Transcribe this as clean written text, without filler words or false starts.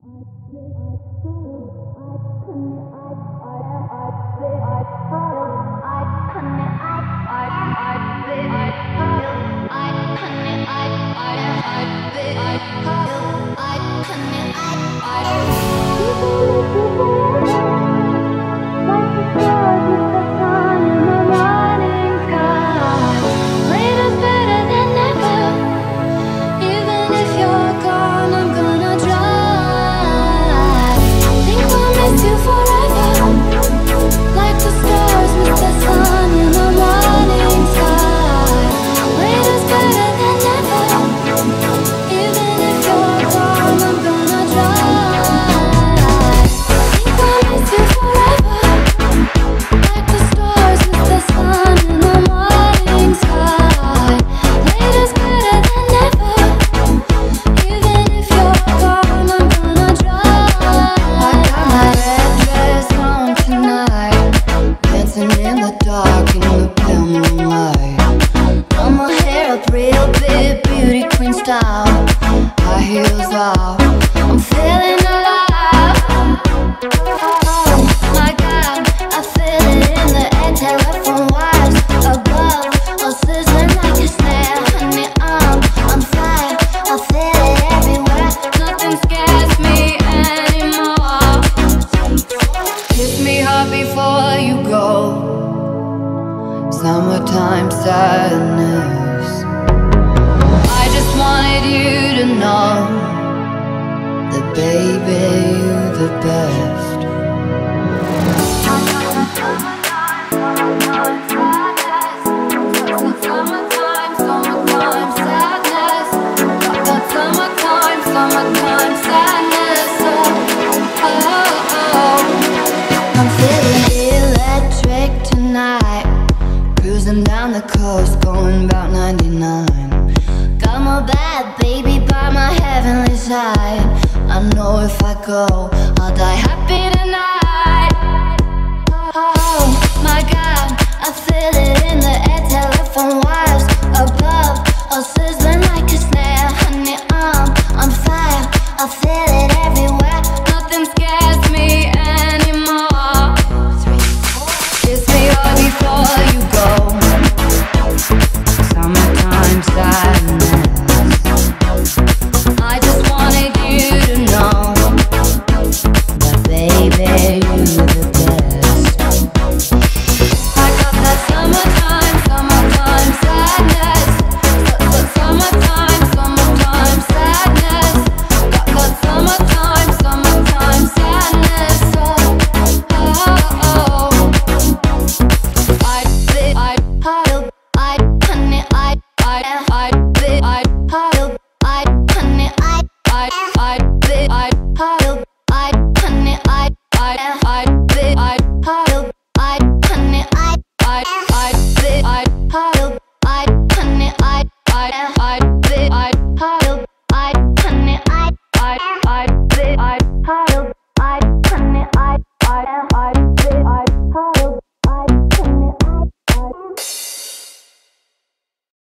Summertime sadness. I just wanted you to know that, baby, you're the best. Summertime sadness. Summertime sadness. Summertime sadness. Oh. I'm feeling electric tonight. Cruising down the coast, going about 99. Got my bad baby by my heavenly side. I know if I go, I'll die happy tonight. Oh my God, I feel it in the air. Telephone wires above, all sizzling like a snare. Honey, I'm on fire, I feel it everywhere. Nothing scares me anymore. Kiss me hard before you go. Summertime sadness.